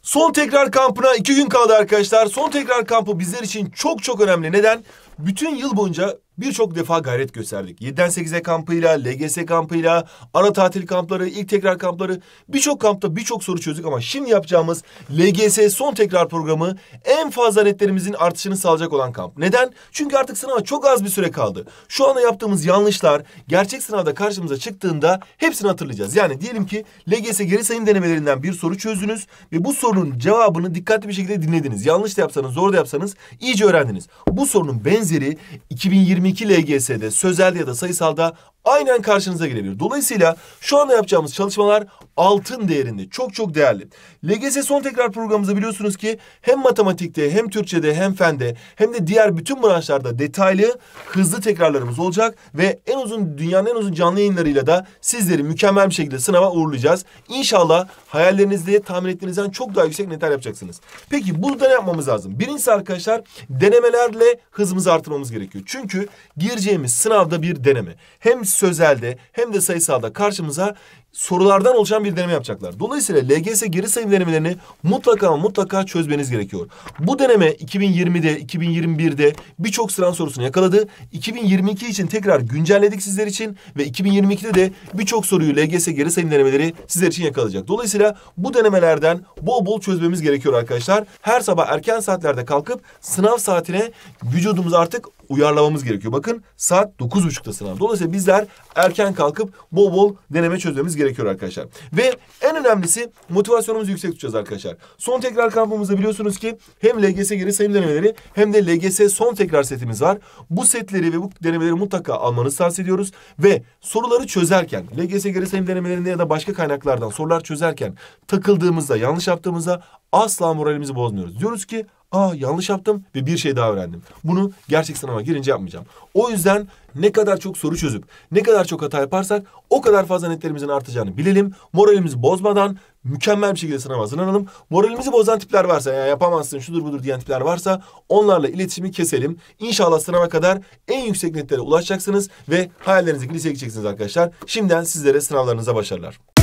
Son tekrar kampına 2 gün kaldı arkadaşlar. Son tekrar kampı bizler için çok önemli. Neden? Bütün yıl boyunca birçok defa gayret gösterdik. 7'den 8'e kampıyla, LGS kampıyla, ara tatil kampları, ilk tekrar kampları, birçok kampta birçok soru çözdük ama şimdi yapacağımız LGS son tekrar programı en fazla netlerimizin artışını sağlayacak olan kamp. Neden? Çünkü artık sınava çok az bir süre kaldı. Şu anda yaptığımız yanlışlar gerçek sınavda karşımıza çıktığında hepsini hatırlayacağız. Yani diyelim ki LGS geri sayım denemelerinden bir soru çözdünüz ve bu sorunun cevabını dikkatli bir şekilde dinlediniz. Yanlış da yapsanız, doğru da yapsanız iyice öğrendiniz. Bu sorunun benzeri 2022 LGS'de, sözelde ya da sayısalda aynen karşınıza gelebilir. Dolayısıyla şu anda yapacağımız çalışmalar altın değerinde. Çok değerli. LGS son tekrar programımızda biliyorsunuz ki hem matematikte, hem Türkçe'de, hem fende, hem de diğer bütün branşlarda detaylı, hızlı tekrarlarımız olacak ve dünyanın en uzun canlı yayınlarıyla da sizleri mükemmel bir şekilde sınava uğurlayacağız. İnşallah hayallerinizde tahmin ettiğinizden çok daha yüksek netler yapacaksınız. Peki burada ne yapmamız lazım? Birincisi arkadaşlar, denemelerle hızımızı artırmamız gerekiyor. Çünkü gireceğimiz sınavda bir deneme. Hem sözelde hem de sayısalda karşımıza sorulardan oluşan bir deneme yapacaklar. Dolayısıyla LGS geri sayım denemelerini mutlaka çözmeniz gerekiyor. Bu deneme 2020'de, 2021'de birçok sınav sorusunu yakaladı. 2022 için tekrar güncelledik sizler için ve 2022'de de birçok soruyu LGS geri sayım denemeleri sizler için yakalayacak. Dolayısıyla bu denemelerden bol çözmemiz gerekiyor arkadaşlar. Her sabah erken saatlerde kalkıp sınav saatine vücudumuzu artık uyarlamamız gerekiyor. Bakın saat 9.30'da sınav. Dolayısıyla bizler erken kalkıp bol deneme çözmemiz gerekiyor arkadaşlar. Ve en önemlisi motivasyonumuzu yüksek tutacağız arkadaşlar. Son tekrar kampımızda biliyorsunuz ki hem LGS geri sayım denemeleri hem de LGS son tekrar setimiz var. Bu setleri ve bu denemeleri mutlaka almanızı tavsiye ediyoruz. Ve soruları çözerken, LGS geri sayım denemelerinde ya da başka kaynaklardan sorular çözerken takıldığımızda, yanlış yaptığımızda asla moralimizi bozmuyoruz. Diyoruz ki yanlış yaptım ve bir şey daha öğrendim. Bunu gerçek sınava girince yapmayacağım. O yüzden ne kadar çok soru çözüp ne kadar çok hata yaparsak o kadar fazla netlerimizin artacağını bilelim. Moralimizi bozmadan mükemmel bir şekilde sınava hazırlanalım. Moralimizi bozan tipler varsa, ya yapamazsın şudur budur diyen tipler varsa onlarla iletişimi keselim. İnşallah sınava kadar en yüksek netlere ulaşacaksınız ve hayallerinizdeki liseye gideceksiniz arkadaşlar. Şimdiden sizlere sınavlarınıza başarılar.